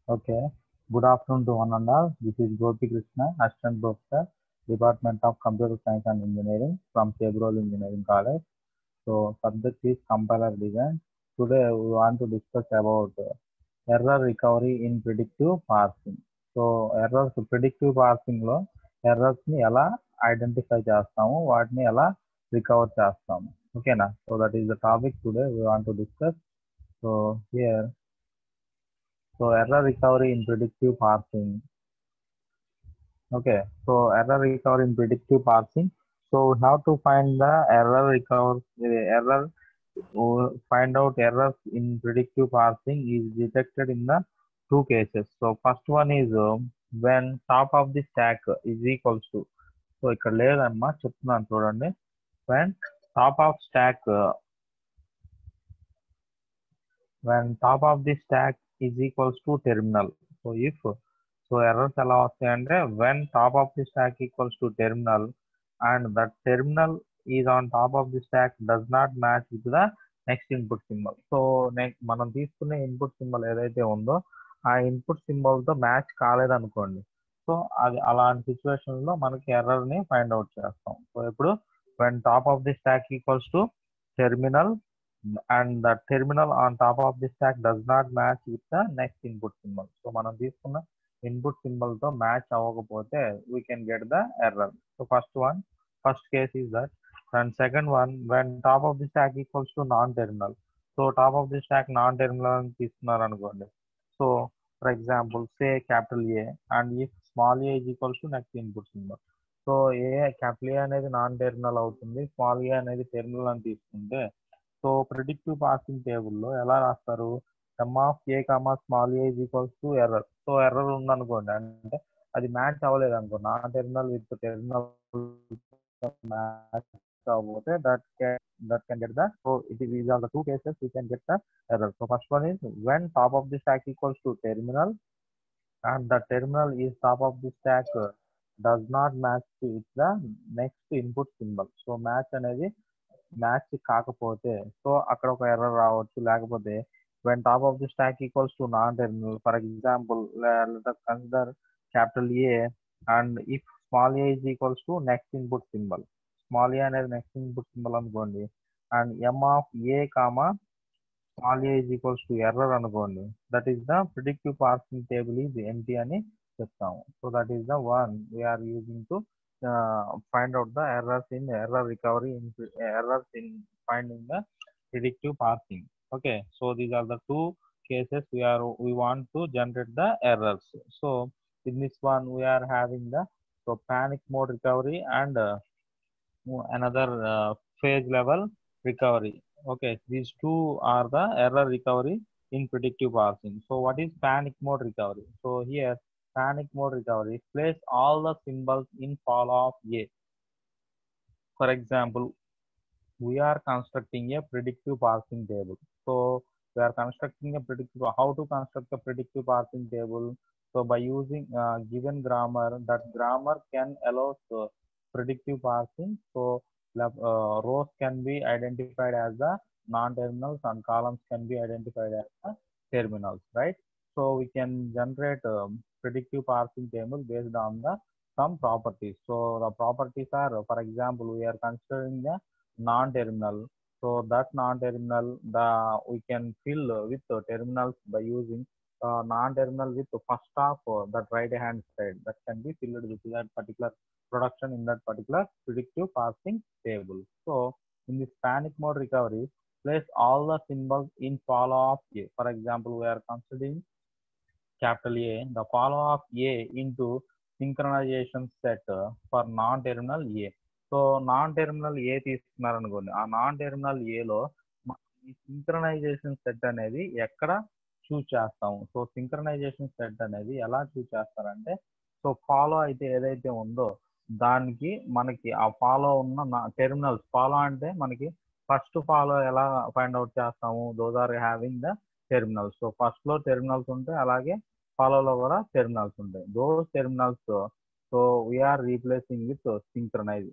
Okay. Good afternoon to one and all. This is Gopi Krishna, Assistant Professor, Department of Computer Science and Engineering from Chevrolet Engineering College. So, subject is compiler design. Today, we want to discuss about error recovery in predictive parsing. So, errors predictive parsing లో errors ని ఎలా identify చేస్తాము, వాటిని ఎలా recover చేస్తాము. ఓకేనా? So, that is the topic today we want to discuss. So, here, so error recovery in predictive parsing. Okay, so error recovery in predictive parsing. So we have to find the error recover error find out errors in predictive parsing is detected in the two cases. So first one is when top of the stack is equals to. So ఇక్కడ లేదమ్మా చెప్తున్నాను చూడండి. When top of stack when top of the stack is equals to terminal. So if so errors ఎలా వస్తాయంటే when top of the stack equals to terminal and that terminal is on top of the stack does not match with the next input symbol. So మనం తీసుకునే input symbol ఏదైతే ఉందో ఆ input symbol తో match కాలేదనుకోండి. So అది అలాంటి situation లో మనకి ఎర్రర్ ని ఫైండ్ అవుట్ చేస్తాం. సో ఇప్పుడు when top of the stack equals to terminal and the terminal on top of the stack does not match with the next input symbol. So మనం తీసుకున్న input symbol తో match అవ్వకపోతే we can get the error. So first case is that, and second one when top of the stack equals to non-terminal. So top of the stack non-terminal అని తీసుకున్నారు అనుకోండి. So for example say capital A and if small a is equals to next input symbol. So capital A అనేది non terminal అవుతుంది, small A అనేది terminal అని తీసుకుంటే so predictive passing టేబుల్లో ఎలా రాస్తారు? M of A comma small A is equals to error. So error ఉందనుకోండి, అంటే అది మ్యాచ్ అవ్వలేదు అనుకో, non terminal with terminal match అవ్వకపోతే that can get the, so these are the two cases we can get the error. So first one is when top of the stack equals to terminal and the terminal is top of the stack does not match with the next input symbol. So match అనేది match కాకపోతే so అక్కడ ఒక error రావచ్చు. లేకపోతే when top of the stack equals to non-terminal, for example let us consider capital A and if small a is equals to next input symbol, small a అనేది next input symbol అనుకోండి and m of a comma small a is equals to error అనుకోండి, that is the predictive parsing table is empty అని చెప్తాము. So that is the one we are using to find out the errors in error recovery in errors in finding the predictive parsing. Okay, so these are the two cases we want to generate the errors. So in this one we are having the so panic mode recovery and another phase level recovery. Okay, these two are the error recovery in predictive parsing. So what is panic mode recovery? So here panic mode recovery place all the symbols in fall of A. For example, we are constructing a predictive parsing table. So we are constructing a predictive, how to construct a predictive parsing table? So by using given grammar, that grammar can allow predictive parsing. So rows can be identified as the non-terminals and columns can be identified as the terminals, right? So we can generate predictive parsing table based on the some properties. So the properties are, for example, we are considering the non-terminal. So that non-terminal we can fill with terminals by using non-terminal with the first half that right hand side that can be filled with that particular production in that particular predictive parsing table. So in this panic mode recovery, place all the symbols in follow of A. For example, we are considering capital A, the follow of A into synchronization set for non-terminal A. So non terminal A తీసుకున్నారు అనుకోండి, ఆ non terminal ఏలో ఈ synchronisation set అనేది ఎక్కడ చూస్ చేస్తాము. So synchronization set అనేది ఎలా చూస్ చేస్తారంటే, సో ఫాలో అయితే ఏదైతే ఉందో దానికి మనకి ఆ ఫాలో ఉన్న టెర్మినల్స్, ఫాలో అంటే మనకి ఫస్ట్ ఫాలో ఎలా ఫైండ్ అవుట్ చేస్తాము, those are having the terminals. So first లో టెర్మినల్స్ ఉంటాయి, అలాగే ఫాలోలో కూడా టెర్మినల్స్ ఉంటాయి. Those terminals so we are replacing with synchronize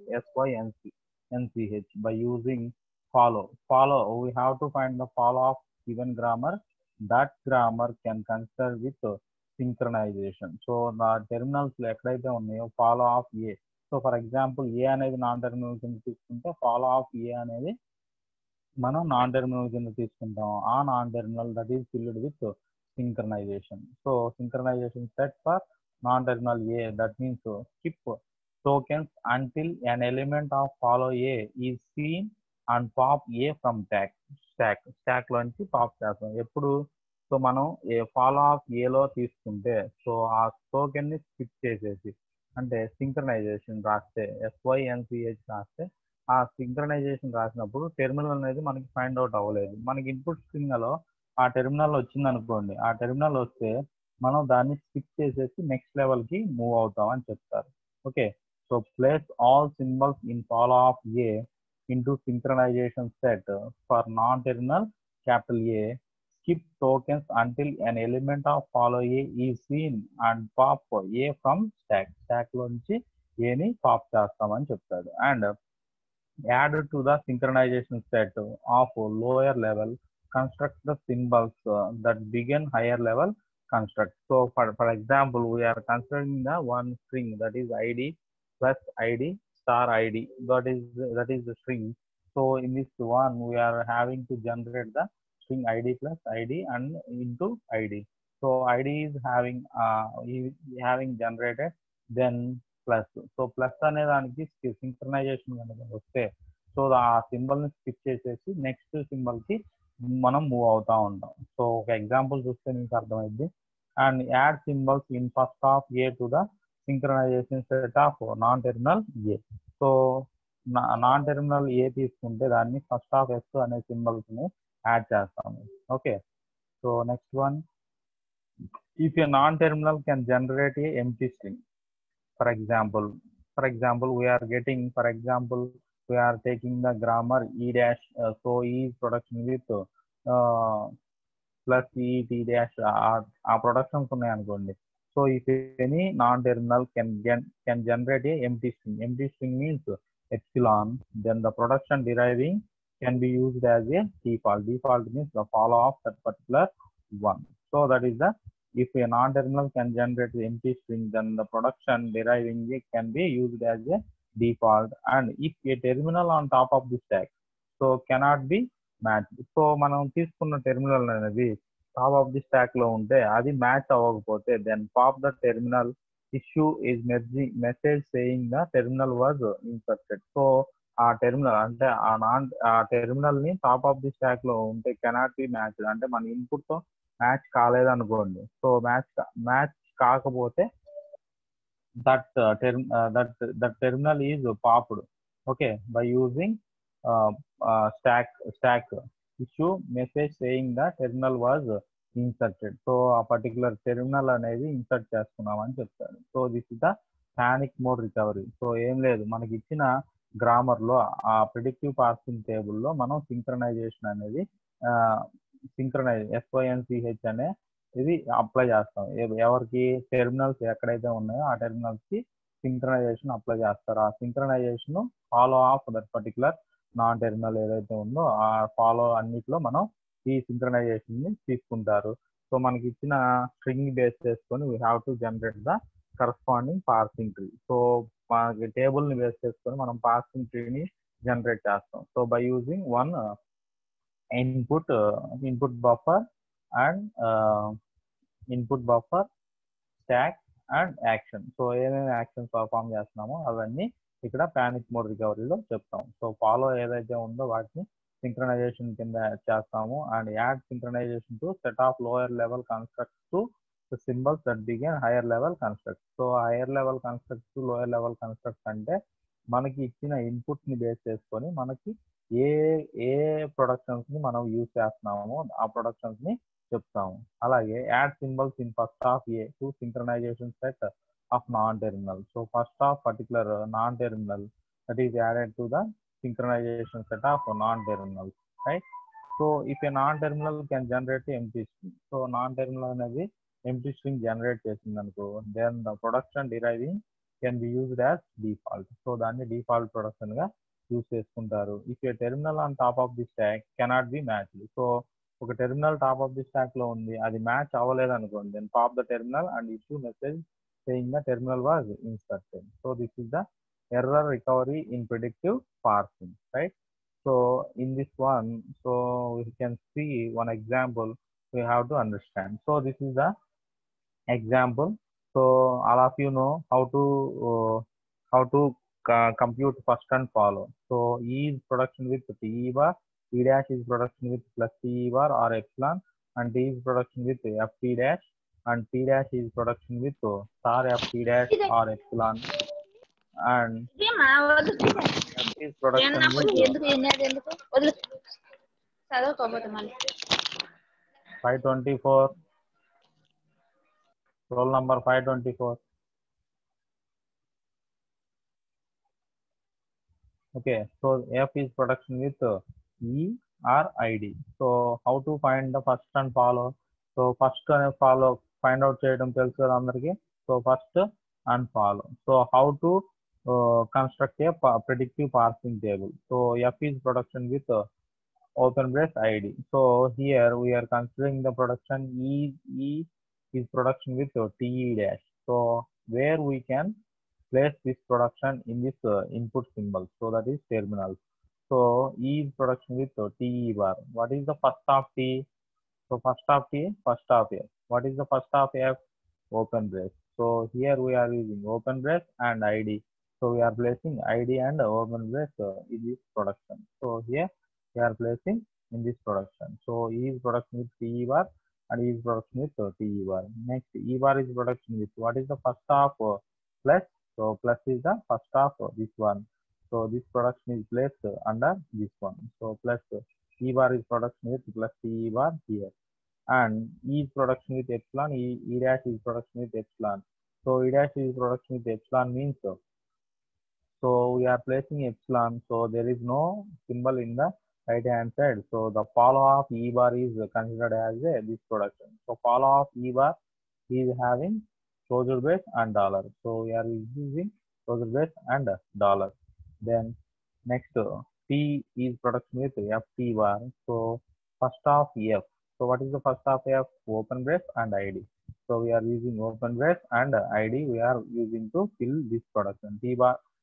synch by using follow. We have to find the follow of given grammar. That grammar can consider with synchronization. So నా terminals ఎక్కడైతే ఉన్నాయో follow of A. So for example A అనేది non terminal కింద తీసుకుంటే follow of ఏ అనేది మనం non terminal కింద తీసుకుంటాం. ఆ non terminal that is filled with synchronization. So synchronization set for non terminal A, that means skip tokens until an element of follow A is seen and pop A from stack లోంచి pop చేస్తాం ఎప్పుడు. So మనం follow of ఏలో తీసుకుంటే so ఆ token ని skip చేసేసి అంటే సింక్రనైజేషన్ రాస్తే SYNCH రాస్తే ఆ సింక్రనైజేషన్ రాసినప్పుడు టెర్మినల్ అనేది మనకి ఫైండ్ అవుట్ అవ్వలేదు. మనకి ఇన్పుట్ స్ట్రింగ్ లో ఆ టెర్మినల్ వచ్చింది అనుకోండి, ఆ టెర్మినల్ వస్తే మనం దాన్ని స్కిప్ చేసేసి నెక్స్ట్ లెవెల్ కి మూవ్ అవుతాం అని చెప్తారు. Okay, so place all symbols in follow of A into synchronization set for non-terminal capital A. Skip tokens until an element of follow A is seen and pop A from stack లోంచి A ని pop చేస్తామని చెప్తాడు. And add to the synchronization set of lower level construct the symbols that begin higher level construct. So for example, we are considering the one string that is id plus id star id, that is the string. So in this one we are having to generate the string id plus id and into id. So id is having generated, then plus. So plus అనే దానికి synchronisation కనుక వస్తే so ఆ symbol ని skip చేసేసి next symbol కి మనం move అవుతా ఉంటాం. సో ఒక ఎగ్జాంపుల్ చూస్తే మీకు అర్థమైంది. And add symbols in first of A to the synchronization set of non terminal A. So non terminal A తీసుకుంటే దాన్ని ఫస్ట్ ఆఫ్ ఎస్ అనే సింబల్స్ ని యాడ్ చేస్తాము. Okay, so next one, if a non terminal can generate a empty string. For example, we are taking the grammar e dash. So e is production with plus e t dash ఆ productions ఉన్నాయి అనుకోండి. So if any non-terminal can generate a empty string means epsilon, then the production deriving can be used as a default means the follow of that particular one. So that is the, if a non-terminal can generate the empty string, then the production deriving it can be used as a default. And if a terminal on top of the stack, so cannot be matched. So మనం తీసుకున్న terminal అనేది top of the stack లో ఉంటే అది match అవ్వకపోతే then pop the terminal issue is message saying the terminal was inserted. So ఆ terminal అంటే ఆ టెర్మినల్ ని టాప్ ఆఫ్ ది స్టాక్ లో ఉంటే కెనాట్ బి మ్యాచ్డ్ అంటే మన ఇన్పుట్ తో మ్యాచ్ కాలేదనుకోండి. సో మ్యాచ్ కాకపోతే that terminal is popped, okay, by using stack issue message saying the terminal was inserted. So ఆ పర్టికులర్ టెర్మినల్ అనేది ఇన్సర్ట్ చేసుకున్నామని చెప్తారు. So this is the panic mode recovery. So ఏం లేదు, మనకి ఇచ్చిన గ్రామర్ లో ఆ ప్రిడిక్టివ్ పార్సింగ్ టేబుల్లో మనం సింక్రనైజేషన్ అనేది SYNCH అనే ఇది అప్లై చేస్తాం. ఎవరికి టెర్మినల్స్ ఎక్కడైతే ఉన్నాయో ఆ టెర్మినల్స్ కి సింక్రనైజేషన్ అప్లై చేస్తారు. ఆ synchronization follow of that particular non terminal ఏదైతే ఉందో ఆ ఫాలో అన్నిట్లో మనం ఈ సింక్రనైజేషన్ ని తీసుకుంటారు. సో మనకి ఇచ్చిన స్ట్రింగ్ బేస్ చేసుకొని we have to generate the corresponding parsing tree. So మనకి టేబుల్ ని బేస్ చేసుకొని మనం పార్సింగ్ ట్రీని జనరేట్ చేస్తాం. So by using one input buffer and input buffer, stack and action. So ఏమేమి యాక్షన్స్ పర్ఫామ్ చేస్తున్నామో అవన్నీ ఇక్కడ పానిక్ మోడ్ రికవరీలో చెప్తాం. సో ఫాలో ఏదైతే ఉందో వాటిని సింక్రనైజేషన్ కింద చేస్తాము. And add synchronization to set of lower level constructs to symbols that begin higher level constructs. So higher level constructs to lower level constructs అంటే మనకి ఇచ్చిన ఇన్పుట్ ని బేస్ చేసుకొని మనకి ఏ ప్రొడక్షన్స్ ని మనం యూజ్ చేస్తున్నామో ఆ ప్రొడక్షన్స్ ని చెప్తాము. అలాగే add symbols in first of A to synchronization set of non terminal. So first of particular non terminal that is added to the synchronization set of non-terminals, right? So if a non-terminal can generate empty string, so non-terminal అనేది empty string generate చేసింది అనుకో, then the production deriving can be used as default. So దాన్ని default production గా use చేసుకుంటారు. If a terminal on top of the stack cannot be matched, so ఒక terminal top of the stack లో ఉంది, అది match అవ్వలేదు అనుకోండి, then pop the terminal and issue message saying the terminal was inserted. So this is the error recovery in predictive parsing, right? So in this one, so we can see one example we have to understand. So this is the example. So all of you know how to compute first and follow. So E is production with T bar, T dash is production with plus T bar or epsilon, and T is production with Ft dash, and T dash is production with star Ft dash or epsilon, and F is production with 524, roll number 524. Okay, so F is production with E or ID. So how to find the first and follow? So first and follow find out చేయడం తెలుసు కదా అందరికి. So first and follow. So how to construct a predictive parsing table? So F is production with open brace ID. So here we are considering the production E is production with TE dash. So where we can place this production in this input symbol. So that is terminal. So E is production with TE bar. What is the first of T? So first of T, first of F. What is the first of F? Open brace. So here we are using open brace and ID. So we are placing ID and open brace in this production. So here we are placing in this production. So E is production with TE bar and E is production with TE bar. Next E bar is production with what is the first of plus? So plus is the first of this one. So this production is placed under this one. So plus E bar is production with plus TE bar here. And E is production with epsilon, E dash is production with epsilon. So E dash is production with epsilon means so we are placing epsilon. So there is no symbol in the right hand side. So the follow of E bar is considered as this production. So follow of E bar is having closure brace and dollar. So we are using closure brace and dollar. Then next T is production with Ft bar. So first of F. So what is the first of F? Open brace and ID. So we are using open brace and ID. We are using to fill this production. T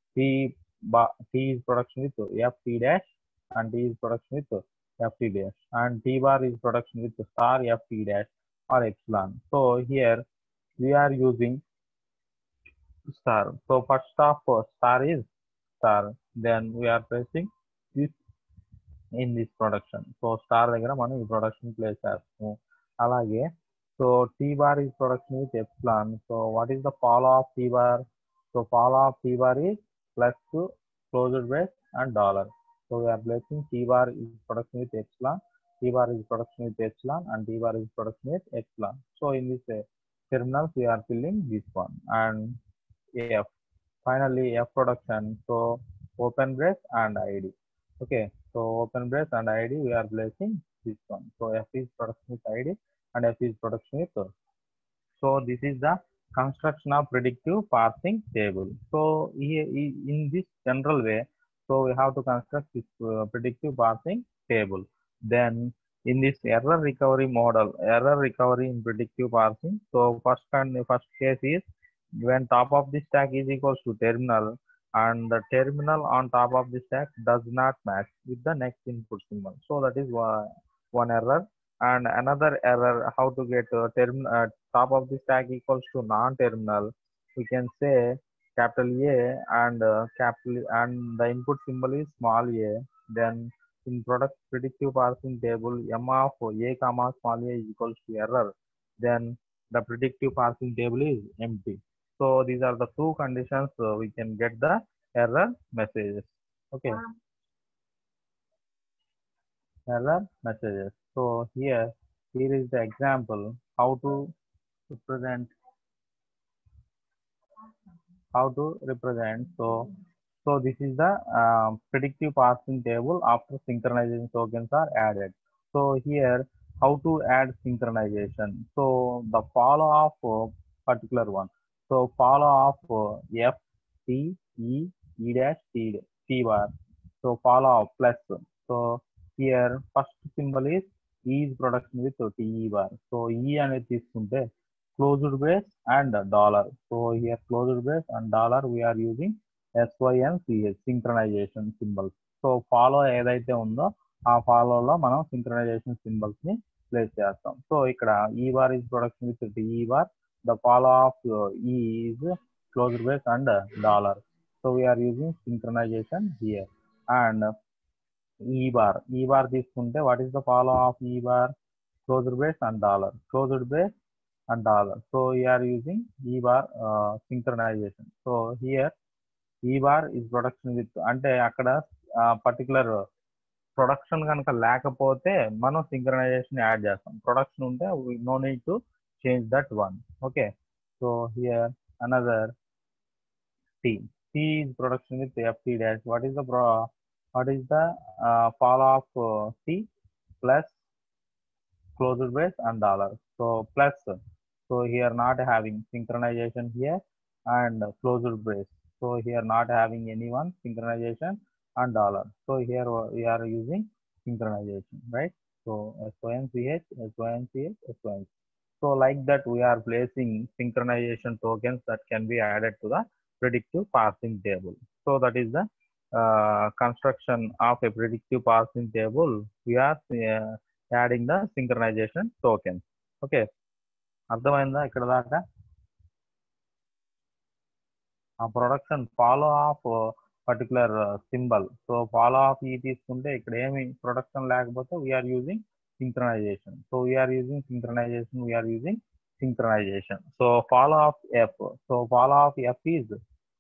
is production with Ft dash and T is production with Ft dash, and T bar is production with star Ft dash or epsilon. So here we are using star. So first of star is star. Then we are placing this in this production. So star దగ్గర మనం ఈ production place చేస్తాము. అలాగే so T bar is production with epsilon. So what is the follow of T bar? So follow of T bar is plus to closed brace and dollar. So we are placing T bar is production with epsilon, T bar is production with epsilon, and T bar is production with epsilon. So in this terminals we are filling this one and F. Finally F production. So open brace and ID. Okay, so open brace and ID we are placing this one. So F is production with ID and F is production with. So this is the construction of predictive parsing table. So in this general way, so we have to construct this predictive parsing table. Then in this error recovery model, error recovery in predictive parsing. So first case is when top of the stack is equals to terminal and the terminal on top of the stack does not match with the next input symbol. So that is one error. And another error, how to get top of the stack equals to non-terminal. We can say capital A and capital and the input symbol is small a. Then in predictive parsing table, m of a comma small a is equals to error. Then the predictive parsing table is empty. So these are the two conditions we can get the error messages. Okay. Error messages. So here is the example how to represent. So this is the predictive parsing table after synchronization tokens are added. So here how to add synchronization. So the follow of particular one. So follow of F T E E dash T bar. So follow of plus. So here first symbol is E is production with TE bar. So E అనేది తీసుకుంటే closed brace and dollar. So here closed brace and dollar we are using SY and CH synchronization symbols. So follow ఏదైతే ఉందో ఆ follow లో మనం synchronization symbols ని place చేస్తాం. So ఇక్కడ E bar is production with TE bar. The follow of E is closed brace and dollar. So we are using synchronization here. And E bar. E bar తీసుకుంటే what is the follow of E bar? Closed brace and dollar. Closed brace and dollar. So we are using E bar synchronization. So here E bar is production with అంటే అక్కడ particular production కనుక లేకపోతే మనం synchronization add చేస్తాం. Production ఉంటే no need to change that one. Okay, so here another T. T is production with FT dash. What is the follow of T plus closed brace and dollar. So plus. So here not having synchronization here and closed brace. So here not having any one synchronization and dollar. So here we are using synchronization, right? So SYNCH, SYNCH, SYNCH. So like that we are placing synchronization tokens that can be added to the predictive parsing table. So that is the construction of a predictive parsing table. We are adding the synchronization tokens. Okay, అర్థమైందా ఇక్కడ దాకా? ఆ production follow of particular symbol. So follow of ఈ తీసుకుంటే ఇక్కడ ఏమి production లేకపోతే we're using synchronization. So we are using synchronization. We are using synchronization. So follow of F. So follow of F is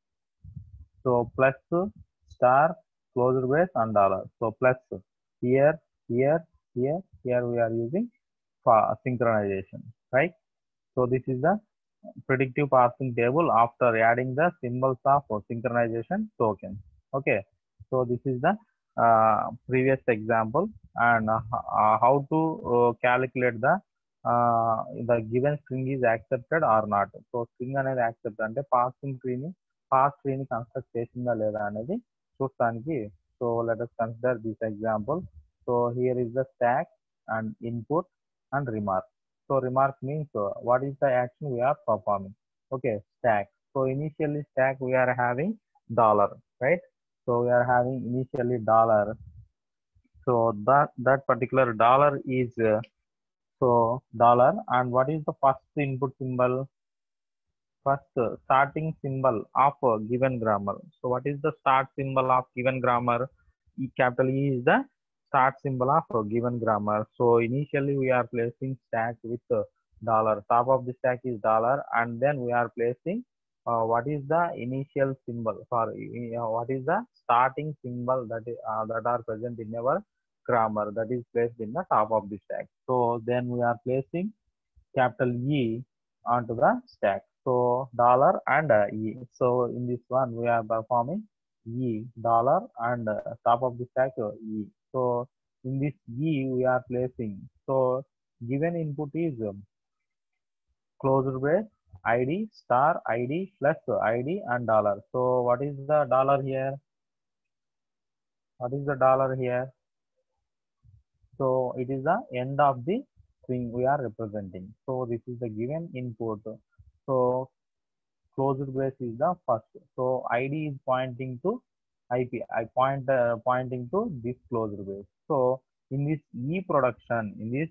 so plus star closed brace and dollar. So plus here, here, here, here we are using synchronization, right? So this is the predictive parsing table after adding the symbols of synchronization token. Okay, so this is the previous example and how to calculate the given string is accepted or not. So string అనేది accept అంటే parsing ట్రీని construct చేసిందా లేదా అనేది చూడటానికి. So let us consider this example. So here is the stack and input and remark. So remark means what is the action we are performing. Okay, stack. So initially stack we are having dollar, right? So we are having initially dollar. So that particular dollar is so dollar, and what is the first input symbol? First starting symbol of given grammar. So what is the start symbol of given grammar? Capital E is the start symbol of given grammar. So initially we are placing stack with dollar. Top of the stack is dollar, and then we are placing what is the initial symbol? Sorry, what is the starting symbol that are present in our grammar, that is placed in the top of the stack. So then we are placing capital E onto the stack. So dollar and E. So in this one we are performing E dollar and top of the stack E. So in this E we are placing. So given input is closed brace ID star ID plus ID and dollar. So what is the dollar here? What is the dollar here? So it is the end of the string we are representing. So this is the given input. So closed brace is the first. So ID is pointing to IP. I pointing to this closed brace. So in this E production,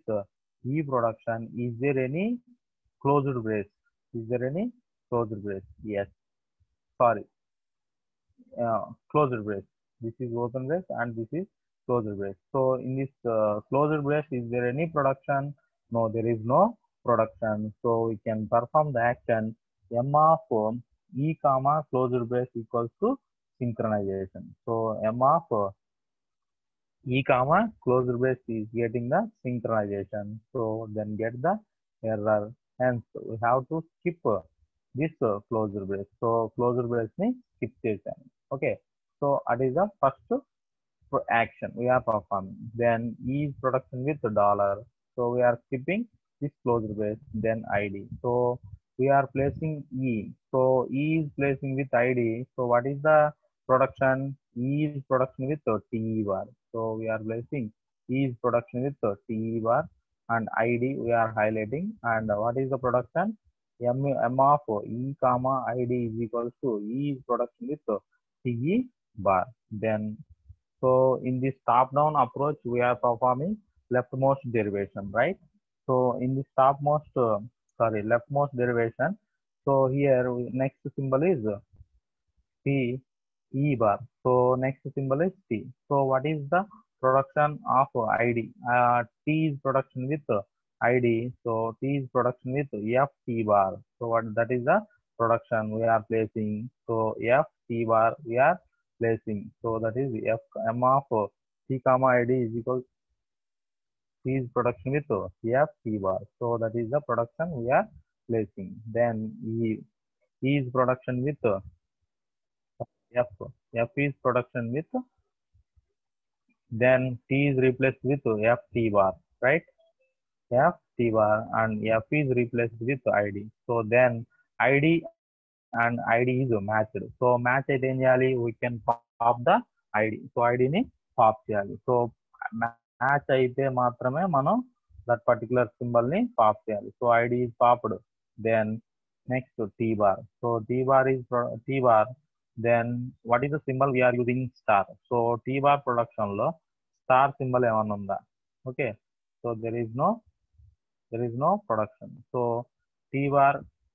is there any closed brace? Is there any closed brace? Yes. Sorry. Closed brace. This is open brace and this is closed brace. So in this closed brace, is there any production? No, there is no production. So we can perform the action M of E comma closed brace equals to synchronization. So M of E comma closed brace is getting the synchronization. So then get the error. Hence we have to skip this closed brace. So closed brace ni skip chesam. Okay. So that is the first action we are performing. Then E is production with dollar. So we are skipping this closed brace. Then ID. So we are placing E. So E is placing with ID. So what is the production? E is production with TE bar. So we are placing is production with T bar, and ID we are highlighting. And what is the production? M of E comma ID is equals to E is production with TE bar. Then so in this top-down approach, we are performing leftmost derivation, right? So in this leftmost derivation. So here next symbol is T E bar. So next symbol is T. So what is the production of ID? T is production with ID. So T is production with F T bar. So what that is the production we are placing. So F T bar we are placing. So that is F M of T comma ID is equal T is production with F T bar. So that is the production we are placing. Then E is production with F. F is production with, then T is replaced with F T bar, right? F T bar and F is replaced with ID. So then ID and ID is matched. So match అయితే ఏం చేయాలి? We can pop the ID. So ID ని pop చేయాలి. So match అయితే మాత్రమే మనం that particular symbol ని pop చేయాలి. So ID is popped. Then next T bar. So T bar is T bar. Then what is the symbol we are using? Star. So T bar production లో star symbol ఏమన్నా ఉందా? Okay. So there is no production. So T bar,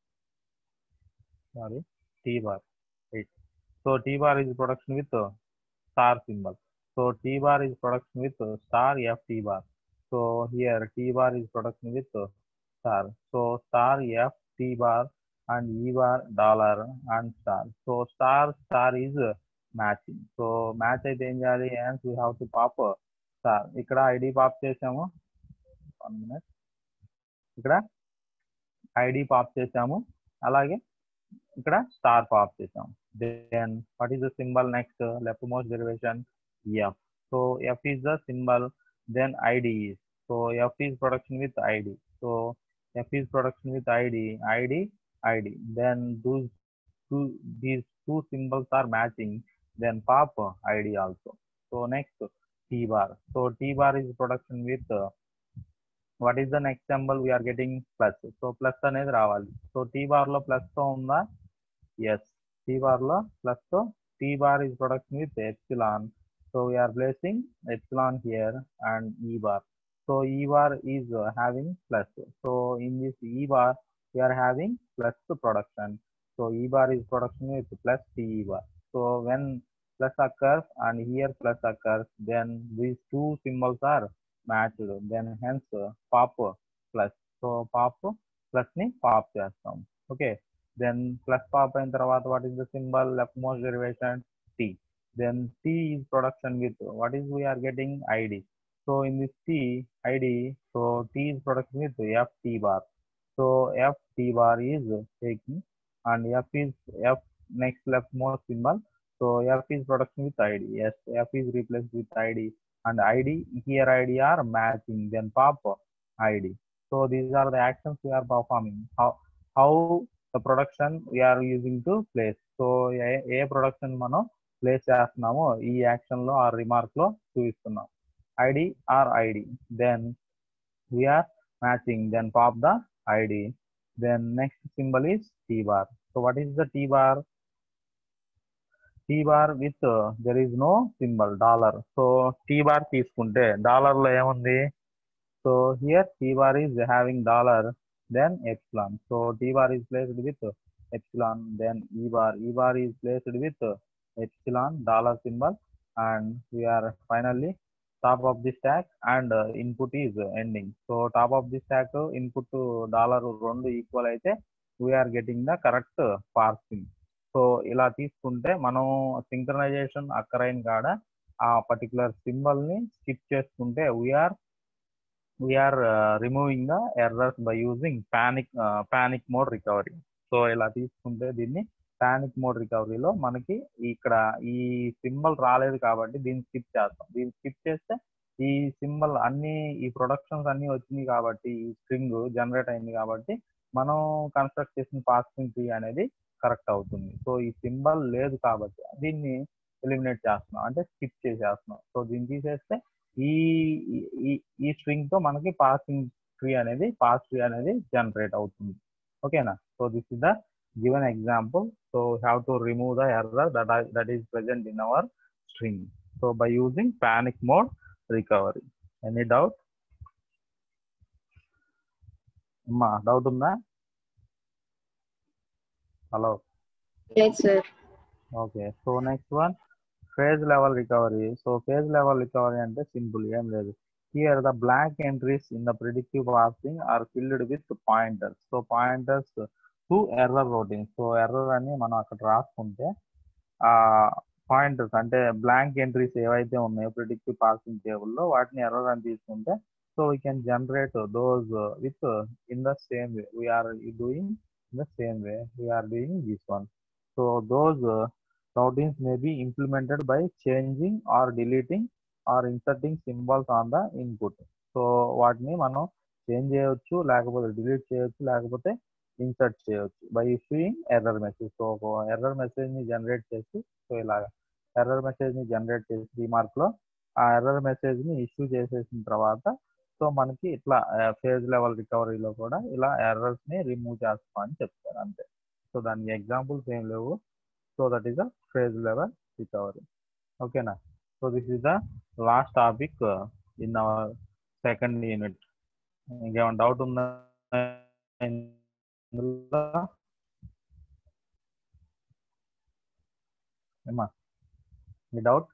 T bar, right? So T bar is production with star symbol. So T bar is production with star F T bar. So here T bar is production with star. So star F T bar and E bar dollar and star. So star is matching. So match అయితే ఏం చేయాలి? Hence we have to pop star. ఇక్కడ ID pop చేసాము. 1 minute. ఇక్కడ ID pop చేసాము. అలాగే ఇక్కడ star pop చేసాం. Then what is the symbol next leftmost derivation? F. So F is the symbol, then ID is. So F is production with ID. So F is production with ID. Then these two symbols are matching. Then pop ID also. So next T bar. So T bar is production with what is the next symbol we are getting? Plus. So plus అనేది రావాలి. So T bar లో plus తో ఉందా? Yes. T bar లో plus తో T bar is production with epsilon. So we are placing epsilon here and E bar. So E bar is having plus. So in this E bar we are having plus production. So E bar is production with plus T bar. So when plus occurs and here plus occurs, then these two symbols are matched. Then hence pop plus. So pop plus ni pop చేస్తాం. Okay. Then plus pop అయిన తర్వాత what is the symbol? Leftmost derivation T. Then T is production with what is we are getting? ID. So in this T ID, so T is production with F T bar. So F T bar is taking and F next leftmost symbol. So F is production with ID. Yes, F is replaced with ID and ID here ID are matching. Then pop ID. So these are the actions we are performing. How the production we are using to place. So ఏ production మనం place చేస్తున్నామో ఈ action లో ఆ remark లో చూపిస్తున్నాం. ID or ID. Then we are matching. Then pop the ID. Then next symbol is T bar. So what is the T bar? T bar with there is no symbol dollar. So T bar తీసుకుంటే dollar లో ఏముంది? So here T bar is having dollar, then epsilon. So T bar is placed with epsilon. Then E bar is placed with epsilon dollar symbol, and we are finally top of the stack and input is ending. So top of the stack input to dollar రెండు equal అయితే we are getting the correct parsing. So ఇలా తీసుకుంటే మనం synchronization అక్కర్ అయిన కాడ ఆ particular symbol ని స్కిప్ చేసుకుంటే we are removing the errors by using panic mode recovery. So ఇలా తీసుకుంటే దీన్ని పానిక్ మోడ్ రికవరీలో మనకి ఇక్కడ ఈ సింబల్ రాలేదు కాబట్టి దీన్ని స్కిప్ చేస్తాం. దీన్ని స్కిప్ చేస్తే ఈ సింబల్ అన్ని ఈ ప్రొడక్షన్స్ అన్ని వచ్చినాయి కాబట్టి ఈ స్ట్రింగ్ జనరేట్ అయింది కాబట్టి మనం కన్స్ట్రక్ట్ చేసిన పాసింగ్ ట్రీ అనేది కరెక్ట్ అవుతుంది. సో ఈ సింబల్ లేదు కాబట్టి దీన్ని ఎలిమినేట్ చేస్తున్నాం, అంటే స్కిప్ చేసేస్తున్నాం. సో దీన్ని తీసేస్తే ఈ ఈ స్ట్రింగ్ తో మనకి పాసింగ్ ట్రీ అనేది జనరేట్ అవుతుంది. ఓకేనా? So this is the given example. So have to remove the error that is present in our string. So by using panic mode recovery. Any doubt? అమ్మా డౌట్ ఉందా? Hello. Yes, sir. Okay. So next one phase level recovery. So phase level recovery అంటే simple ఏం లేదు. Here the blank entries in the predictive parsing are filled with pointers. So pointers to error routing. So error అని మనం అక్కడ రాసుకుంటే ఆ pointers అంటే blank entries ఏవైతే ఉన్నాయో ప్రిడిక్టివ్ పార్సింగ్ టేబుల్లో వాటిని ఎర్రర్ అని తీసుకుంటే so we can generate those with in the same way we're doing in the same way we're doing this one. So those routines may be implemented by changing or deleting or inserting symbols on the input. So వాటిని మనం change చేయొచ్చు, లేకపోతే delete చేయొచ్చు, లేకపోతే insert చేయొచ్చు by issuing error message. So ఒక error మెసేజ్ని generate చేసి సో ఇలాగా ఎర్రర్ మెసేజ్ని జనరేట్ చేసి రీమార్క్లో ఆ ఎర్రర్ మెసేజ్ని ఇష్యూ చేసేసిన తర్వాత సో మనకి ఇట్లా ఫేజ్ లెవెల్ రికవరీలో కూడా ఇలా ఎర్రర్స్ని రిమూవ్ చేస్తామని చెప్తారు అంతే. సో దానికి ఎగ్జాంపుల్స్ ఏం లేవు. So that is the phase level recovery. Okay na. So this is the last topic in our second unit. ఇంకేమైనా డౌట్ ఉందా ఇందులో? ఏమా మీ డౌట్?